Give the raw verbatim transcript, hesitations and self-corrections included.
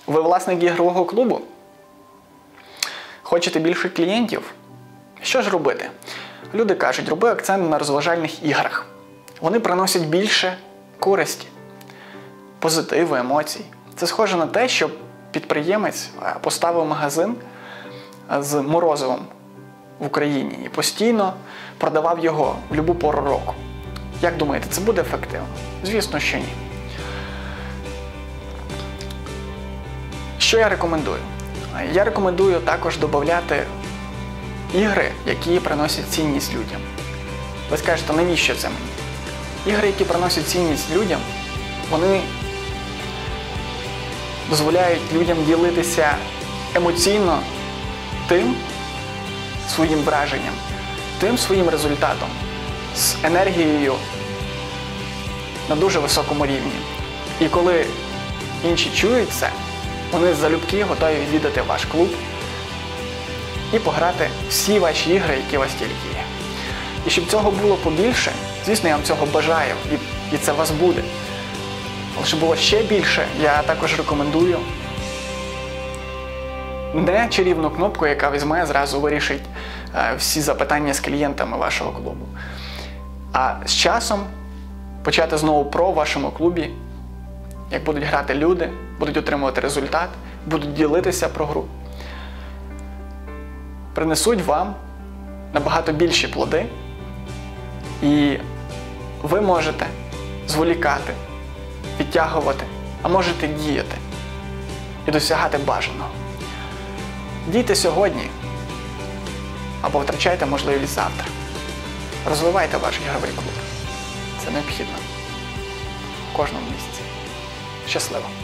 Ви власник ігрового клубу? Хочете більше клієнтів? Що ж робити? Люди кажуть, роби акцент на розважальних іграх. Вони приносять більше користі, позитиву, емоцій. Це схоже на те, що підприємець поставив магазин з морозивом в Україні і постійно продавав його в будь-яку пору року. Як думаєте, це буде ефективно? Звісно, що ні. Що я рекомендую? Я рекомендую також додати ігри, які приносять цінність людям. Ви скажете, навіщо це мені? Ігри, які приносять цінність людям, вони дозволяють людям ділитися емоційно тим своїм враженням, тим своїм результатом, з енергією на дуже високому рівні. І коли інші чують це, вони залюбки готові відвідати ваш клуб і пограти всі ваші ігри, які у вас тільки є. І щоб цього було побільше, звісно, я вам цього бажаю, і, і це у вас буде. Але щоб було ще більше, я також рекомендую не чарівну кнопку, яка візьме, зразу вирішить е, всі запитання з клієнтами вашого клубу. А з часом почати знову про в вашому клубі, як будуть грати люди, будуть отримувати результат, будуть ділитися про гру. Принесуть вам набагато більші плоди, і ви можете зволікати, відтягувати, а можете діяти і досягати бажаного. Дійте сьогодні або втрачайте можливість завтра. Розвивайте ваш ігровий клуб. Це необхідно в кожному місці. Щасливо!